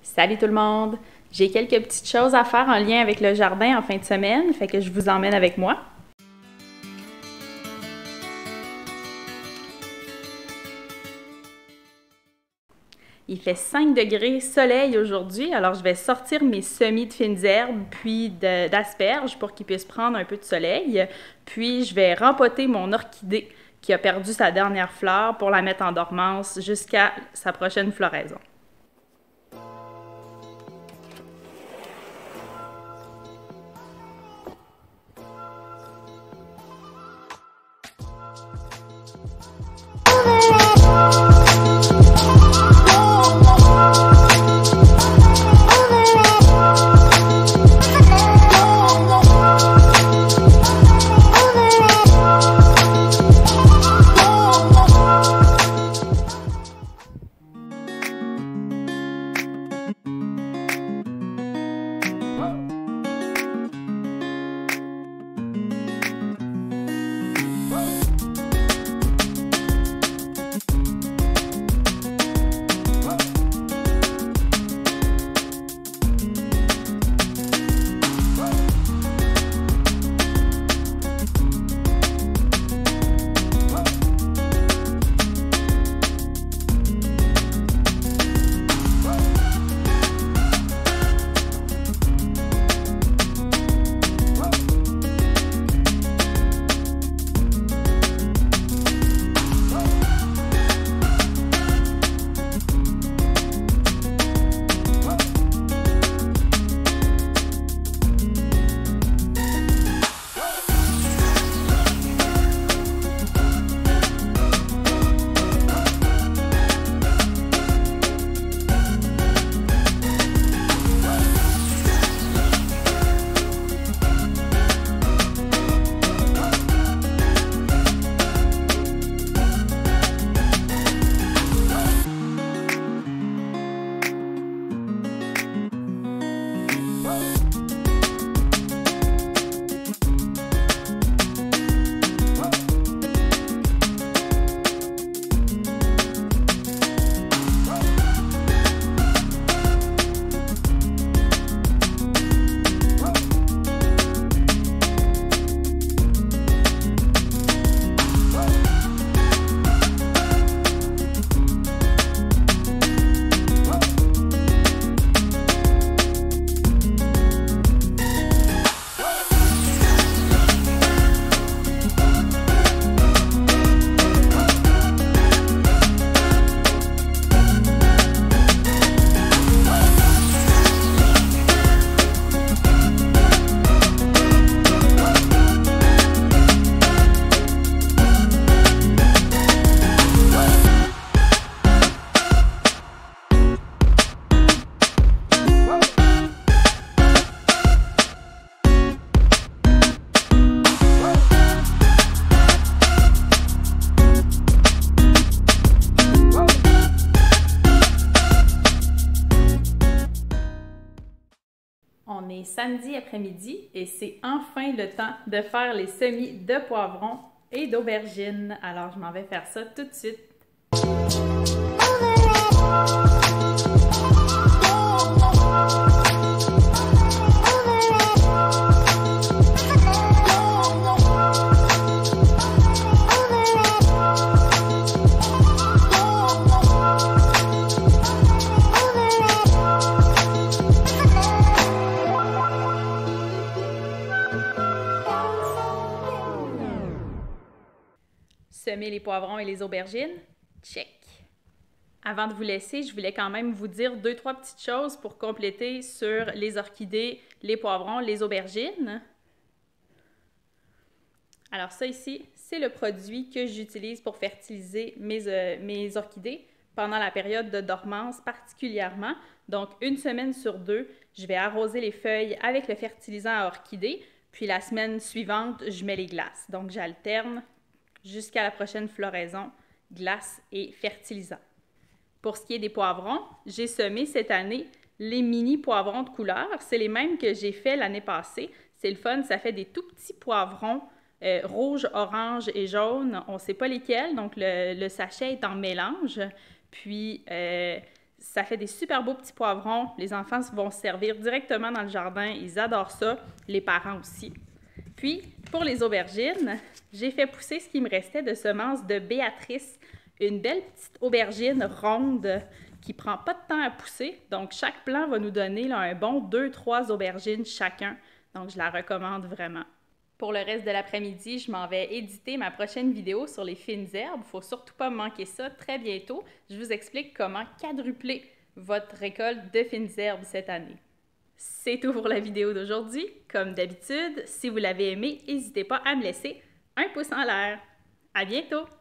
Salut tout le monde! J'ai quelques petites choses à faire en lien avec le jardin en fin de semaine, fait que je vous emmène avec moi. Il fait 5 degrés soleil aujourd'hui, alors je vais sortir mes semis de fines herbes puis d'asperges pour qu'ils puissent prendre un peu de soleil. Puis je vais rempoter mon orchidée qui a perdu sa dernière fleur pour la mettre en dormance jusqu'à sa prochaine floraison. On est samedi après-midi et c'est enfin le temps de faire les semis de poivrons et d'aubergines. Alors, je m'en vais faire ça tout de suite. Semer les poivrons et les aubergines? Check! Avant de vous laisser, je voulais quand même vous dire 2-3 petites choses pour compléter sur les orchidées, les poivrons, les aubergines. Alors ça ici, c'est le produit que j'utilise pour fertiliser mes orchidées pendant la période de dormance particulièrement. Donc, 1 semaine sur 2, je vais arroser les feuilles avec le fertilisant à orchidées, puis la semaine suivante, je mets les glaces. Donc, j'alterne jusqu'à la prochaine floraison, glace et fertilisant. Pour ce qui est des poivrons, j'ai semé cette année les mini poivrons de couleur. C'est les mêmes que j'ai fait l'année passée. C'est le fun, ça fait des tout petits poivrons rouge, orange et jaune. On ne sait pas lesquels, donc le sachet est en mélange. Puis, Ça fait des super beaux petits poivrons. Les enfants vont se servir directement dans le jardin. Ils adorent ça. Les parents aussi. Puis, pour les aubergines, j'ai fait pousser ce qui me restait de semences de Béatrice. Une belle petite aubergine ronde qui prend pas de temps à pousser. Donc, chaque plant va nous donner là, un bon 2-3 aubergines chacun. Donc, je la recommande vraiment. Pour le reste de l'après-midi, je m'en vais éditer ma prochaine vidéo sur les fines herbes. Il ne faut surtout pas manquer ça très bientôt. Je vous explique comment quadrupler votre récolte de fines herbes cette année. C'est tout pour la vidéo d'aujourd'hui. Comme d'habitude, si vous l'avez aimé, n'hésitez pas à me laisser un pouce en l'air. À bientôt!